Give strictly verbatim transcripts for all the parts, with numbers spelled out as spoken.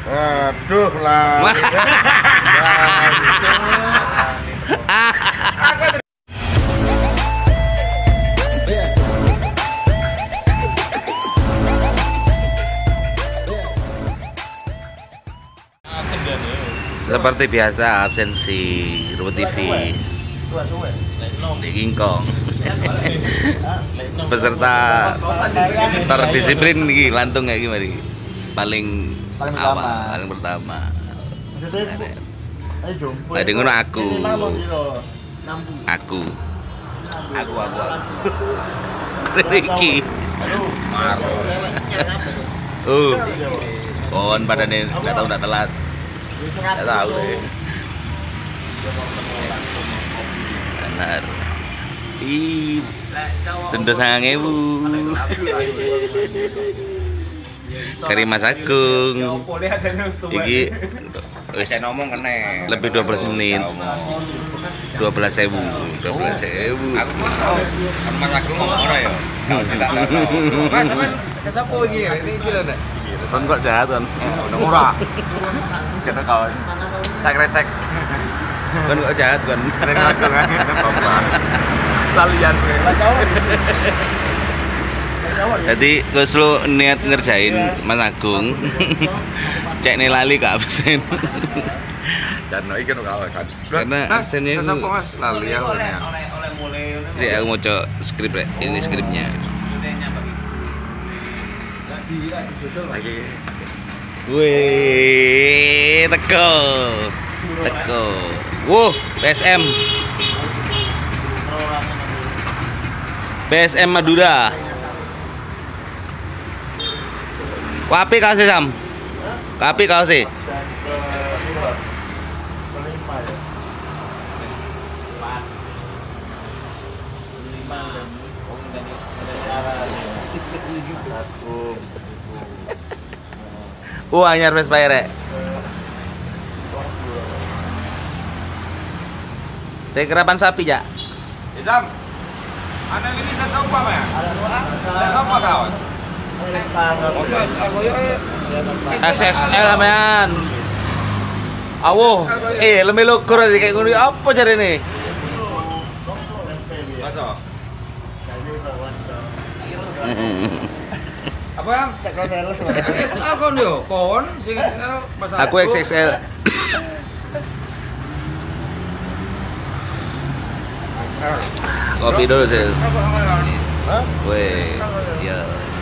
Aduh lah. Seperti biasa absensi Rumput T V di Kingkong. Peserta terdisiplin nih lantung kayak gimana? Paling Paling awal, pertama. paling pertama. Ayo jumbo. Tadi ngono aku. Aku. Aku aku. Riki. Uh. Kon pada nih nggak tahu nggak telat. Nggak tahu deh. Benar. Ih, tentu sangat ngewu. Kari Mas Agung. Iki wis ngomong kene. Lebih dua belas menit. dua belas ribu. dua belas ribu. Aku Mas Agung ngomong ora ya. Mas sampean sesapo iki? Ini iki lho Nek. Kon kok jahat kan? Udah murah. Kena kaos. Sak resek. Kon kok jahat kan? Keren aku kan. Kalian Jadi terus lu niat ngerjain Mas Agung. Cek nih lali ke absen. dan no iki no kawasan. Karena absennya itu Sesapo Mas? Lali ya. sih aku mau coba skrip rek. Ini skripnya. Lagi. Wih, teko. Teko. Wuh, P S M. P S M Madura. Kapi kau sih Sam? Kapi kau sih? Uh, anyar Vespa ya rek. Teh kerapan sapi ya? Izam. Ana ini sesapo ya? Sesapo kaos? X X L men. Awo, eh lebih lukur aja kayak gini. Apa cari ini? Masa? Apa yang? X L kon yo, kon sing X L masalah. Aku X X L. Kopi dulu sih. Weh, ya.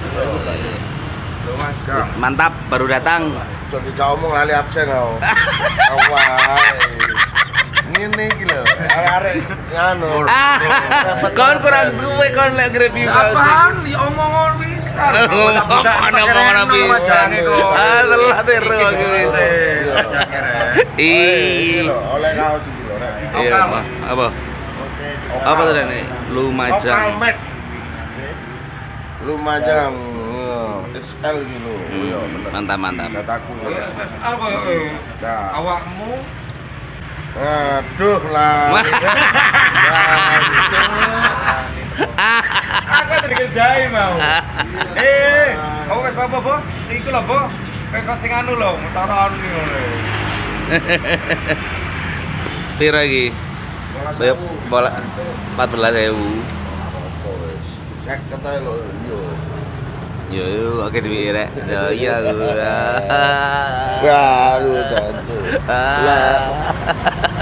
Terus mantap, baru datang. Jadi kau ngomong lali absen kau. Awal. Ini iki lho. Arek nganu. Kon kurang suwe kon lek review. Apaan? Li omongon bisa. Omongan bisa. Ah, telah teru aku bisa. Iki Ih. lho, oleh kau iki lho. Iya, apa? Apa? Apa tuh nih? Lumajang. Okalmet. Lumajang. X L gitu. Iya, bener. Mantap, mantap. Kataku. S L koyo Nah. awakmu Aduh lah. aku dikerjain mau. Eh, kamu wis apa, Bo? Sing iku lho, Bo. Kayak sing anu lho, mutaran iki lho. Pira iki? Bayar bola empat belas ribu. Cek kata lo, yo. Yo, yo, oke di rek. Yo, iya gua. Wah, lu tentu. Ah.